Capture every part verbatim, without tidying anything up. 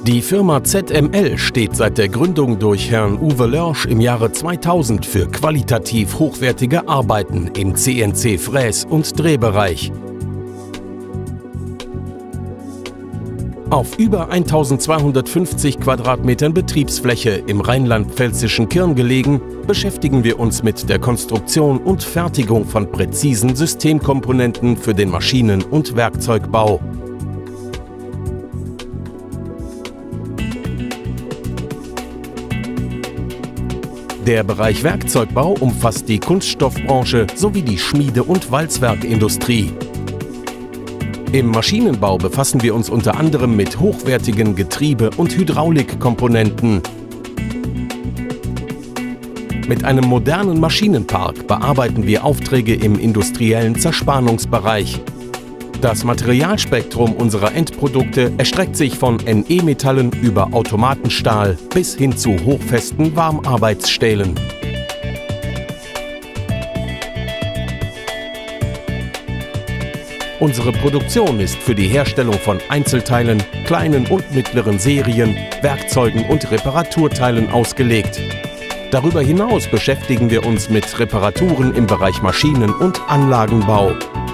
Die Firma Z M L steht seit der Gründung durch Herrn Uwe Lörsch im Jahre zweitausend für qualitativ hochwertige Arbeiten im C N C-Fräs- und Drehbereich. Auf über eintausendzweihundertfünfzig Quadratmetern Betriebsfläche im rheinland-pfälzischen Kirn gelegen, beschäftigen wir uns mit der Konstruktion und Fertigung von präzisen Systemkomponenten für den Maschinen- und Werkzeugbau. Der Bereich Werkzeugbau umfasst die Kunststoffbranche sowie die Schmiede- und Walzwerkindustrie. Im Maschinenbau befassen wir uns unter anderem mit hochwertigen Getriebe- und Hydraulikkomponenten. Mit einem modernen Maschinenpark bearbeiten wir Aufträge im industriellen Zerspannungsbereich. Das Materialspektrum unserer Endprodukte erstreckt sich von N E-Metallen über Automatenstahl bis hin zu hochfesten Warmarbeitsstählen. Unsere Produktion ist für die Herstellung von Einzelteilen, kleinen und mittleren Serien, Werkzeugen und Reparaturteilen ausgelegt. Darüber hinaus beschäftigen wir uns mit Reparaturen im Bereich Maschinen- und Anlagenbau.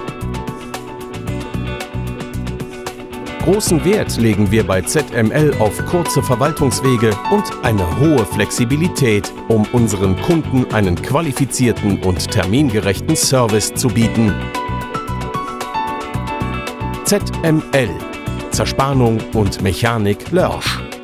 Großen Wert legen wir bei Z M L auf kurze Verwaltungswege und eine hohe Flexibilität, um unseren Kunden einen qualifizierten und termingerechten Service zu bieten. Z M L – Zerspannung und Mechanik Lörsch.